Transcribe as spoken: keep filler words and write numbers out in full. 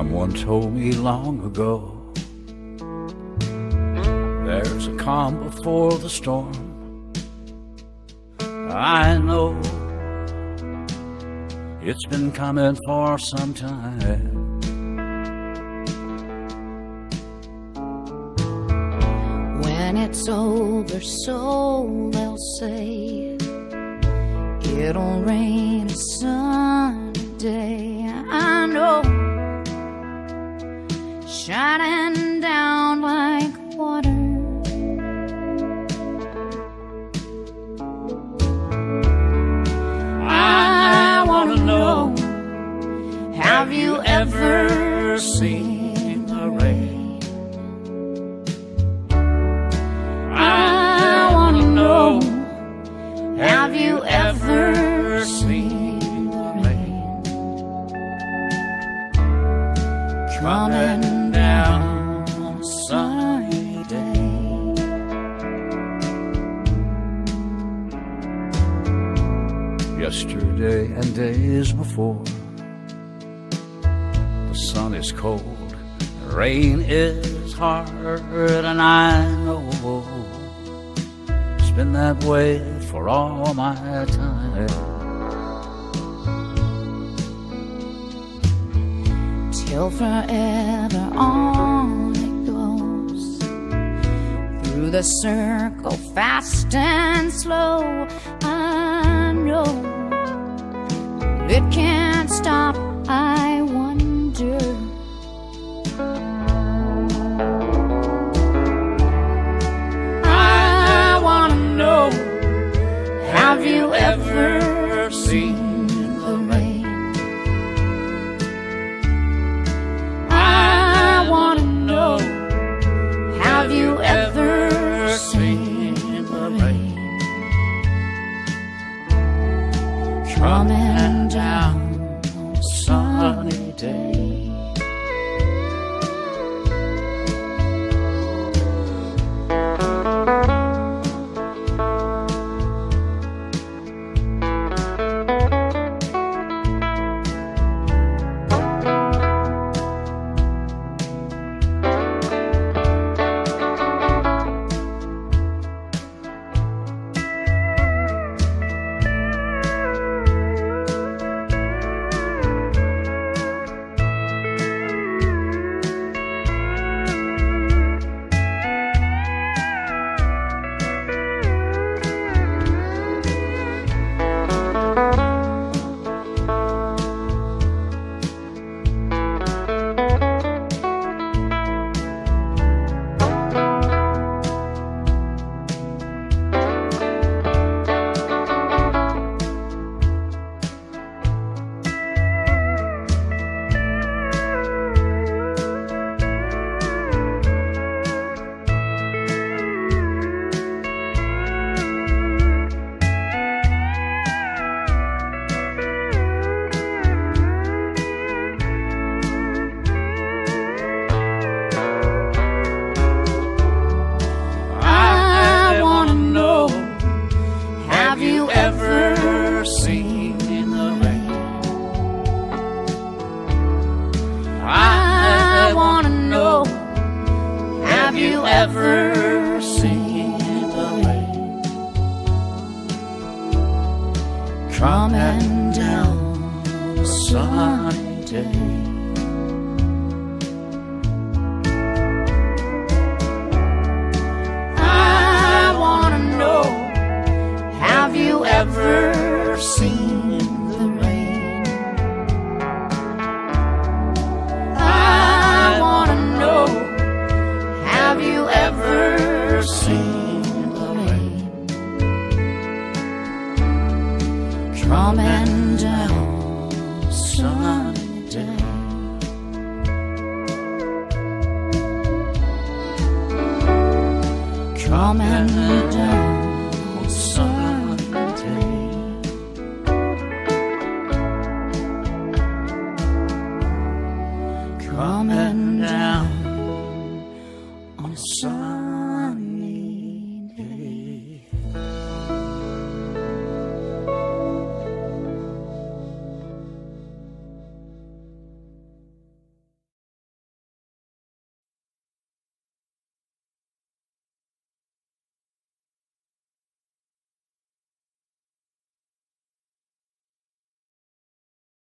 Someone told me long ago, there's a calm before the storm. I know it's been coming for some time. When it's over, so they'll say, it'll rain a sunny day. I know, shining down like water. I wanna know, have you ever seen the rain? I wanna know, have you ever seen the rain coming down on a sunny day? Yesterday and days before, the sun is cold, the rain is hard, and I know it's been that way for all my time. Till forever on it goes, through the circle fast and slow. I know it can't stop, I wonder. I wanna know, have you ever seen the rain? I wanna know, have you ever seen the rain coming down on a sunny day? Ever seen the rain coming down on a sunny day? I wanna know, have you ever seen the rain? I wanna know, have you ever seen the rain coming down a sunny day? Coming down a sunny day. Coming down